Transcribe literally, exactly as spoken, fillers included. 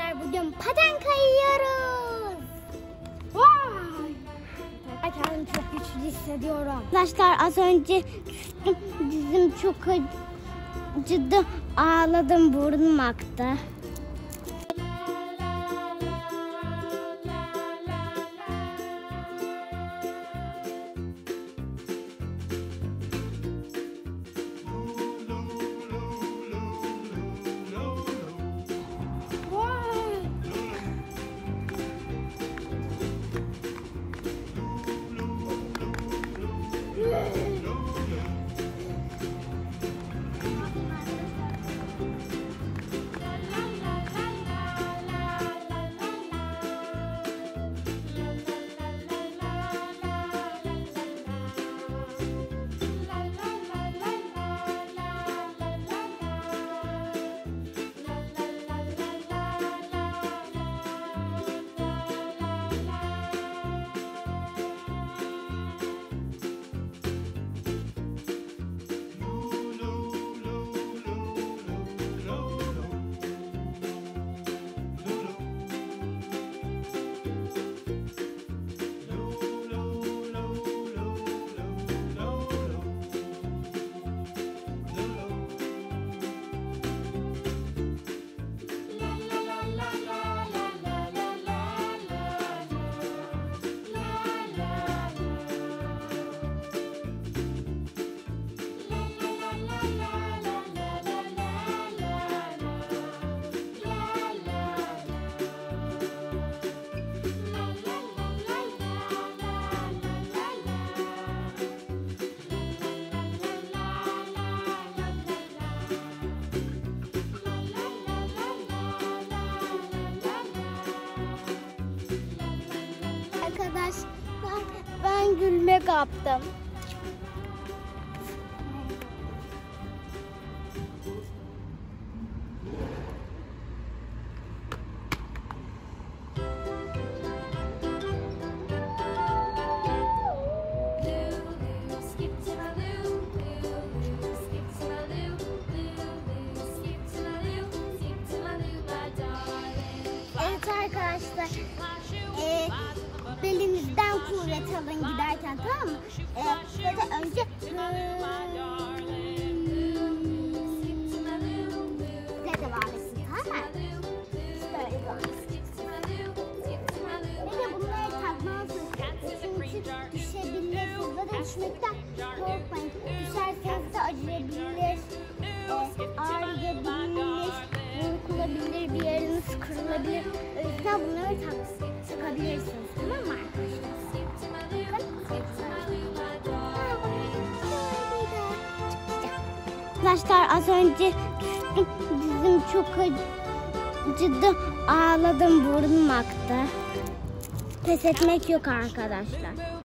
Gurler, bugün paten kayıyoruz. Vay! Kendimi çok güçlü hissediyorum. Arkadaşlar az önce düştüm. Dizim çok acıdı. Ağladım, burnum aktı. Arkadaşlar ben gülme kaptım. Evet arkadaşlar. Ee, belinizden kuvvet alın giderken, tamam mı? Ee, ya da önce ne devam etsin, tamam mı? Böyle devam etsin. Bir de bunları takmalısınız. Çünkü düşebilirsiniz. Zaten düşmekten korkmayın. Düşerseniz de acıyabilir, e, ağrıyabilir, burkulabilir, bir yeriniz kırılabilir. O yüzden bunları tak takabilirsiniz, tamam mı arkadaşlar? Arkadaşlar az önce düştüm. Dizim çok acıdı. Ağladım, burnum aktı. Pes etmek yok arkadaşlar.